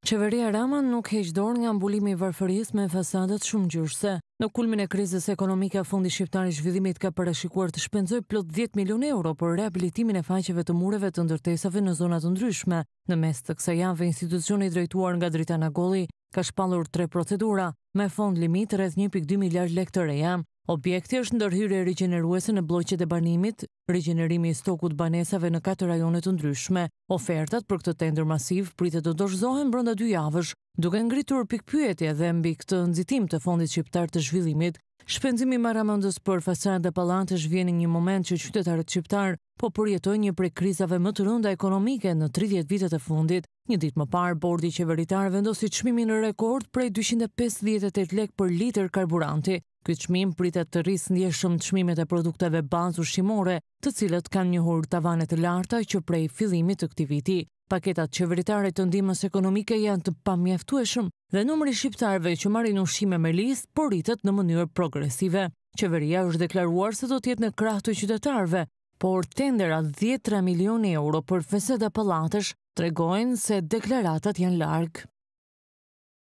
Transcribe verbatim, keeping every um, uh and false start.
Qeveria Rama nuk heq dorë nga mbulimi i varfërisë me fasadat shumë-ngjyrëse. Në kulmin e krizës ekonomike, Fondi Shqiptar i Zhvillimit ka parashikuar të shpenzojë plot dhjetë milionë euro për rehabilitimin e faqeve të mureve të ndërtesave në zona të ndryshme. Në mes të kësaj jave, institucioni i drejtuar nga Dritana Golli ka shpallur tre procedura me fond limit rreth një pikë dy miliard lekë të reja. Objekti është ndërhyrje rigjeneruese në bloqet e banimit, rigjenerimi i stokut banesave në katër rajone të ndryshme. Ofertat për këtë tender masiv pritet të dorëzohen brenda dy javësh, duke ngritur pikpyetje dhe mbi këtë nxitim të Fondit Shqiptar të Zhvillimit. Shpenzimi marramendës për fasadë dhe pallatesh vjen në një moment që qytetarët shqiptar po përjetojnë një prej krizave më të rënda ekonomike në tridhjetë vitet e fundit. Një ditë më parë, bordi qeveritar vendosi çmimin rekord prej dyqind e pesëdhjetë e tetë lekë për litër karburanti. Ky çmim pritet të rrisë ndjeshëm çmimet e produkteve bazë ushqimore, të cilët kanë njohur tavane të larta që prej fillimit të këtij viti. Paketat qeveritare të ndihmës ekonomike janë të pamjaftueshëm dhe numri i shqiptarëve që marrin ushqime me listë po rritet në mënyrë progresive. Qeveria është deklaruar se do të jetë në krah të qytetarëve, por tenderat dhjetë milionë euro për fasada pallatesh tregojnë se deklaratat janë larg.